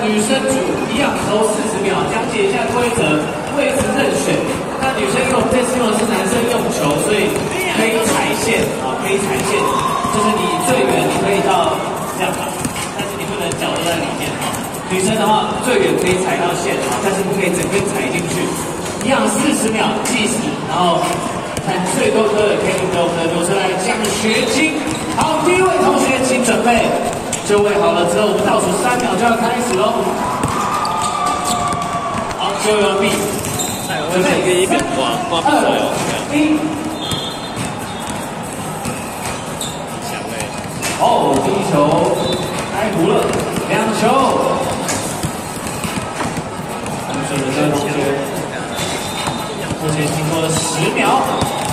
女生组一样投40秒，讲解一下规则，位置任选。那女生用这次用的是男生用球，所以可以踩线啊，可以踩线，就是你最远你可以到这样吧，但是你不能脚都在里面啊。女生的话最远可以踩到线啊，但是不可以整根踩进去。一样40秒计时，然后看最多颗的可以赢得我们的牛车来奖学金。好，第一位同学请准备。就位好了之后，我们倒数3秒就要开始喽。好，就位完毕。准备3、2、1。哦，第一球开胡了，2球。我们准备这位同学，目前经过了10秒。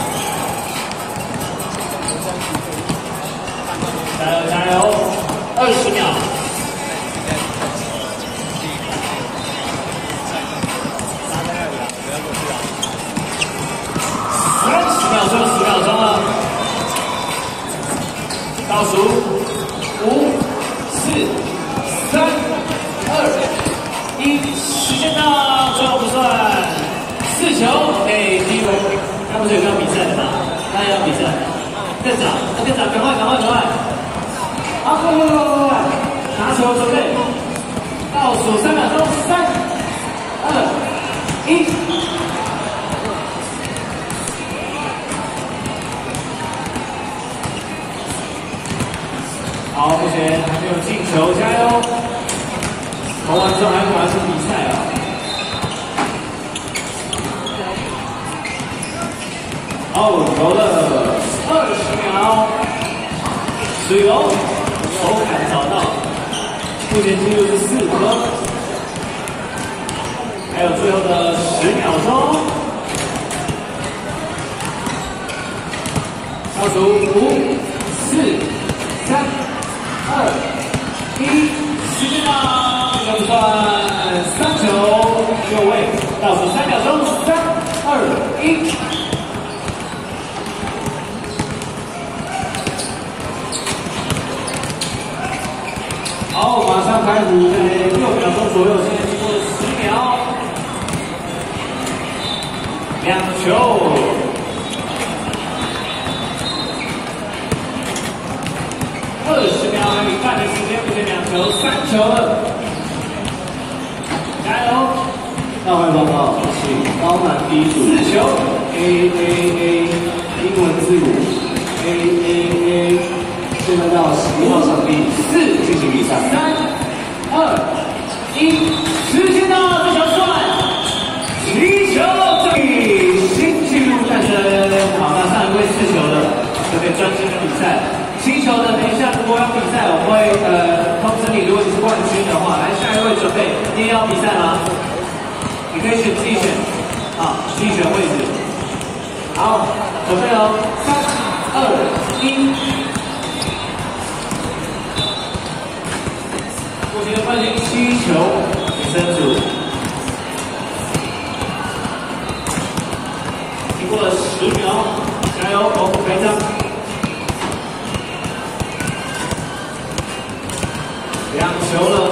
加油加油！20秒。30秒，最后10秒钟了。倒数5、4、3、2、1，时间到，最后不算。4球给第一位，他不是有要比赛的吗？他也要比赛。店长，店长，赶快！好，快！拿球准备，倒数3秒钟，3、2、1。好，目前还没有进球，加油！投完之后还马上比赛啊！好，投了20秒，水龙。手感找到，目前记录是4颗，还有最后的10秒钟，倒数5、4、3、2、1，时间到，这个算3球6位，倒数3秒钟，3、2、1。好，马上开始，在6秒钟左右，现在经过了10秒，2球，20秒还有一半的时间，目前2球，3球了，加油！大会报告，请高难低组4球 ，A， 英文字母 A。现在到11号场地4进行比赛，3、2、1，时间到，这球算7球，这里新纪录诞生。好，那上一位4球的就可以专心的比赛，7球的等一下如果要比赛，我会通知你，如果你是冠军的话，来下一位准备，你也要比赛吗？你可以自己选，好，自己选位置。好，准备哦，3、2、1。目前冠军7球，女生组经过了10秒，加油，我们开张，2球了。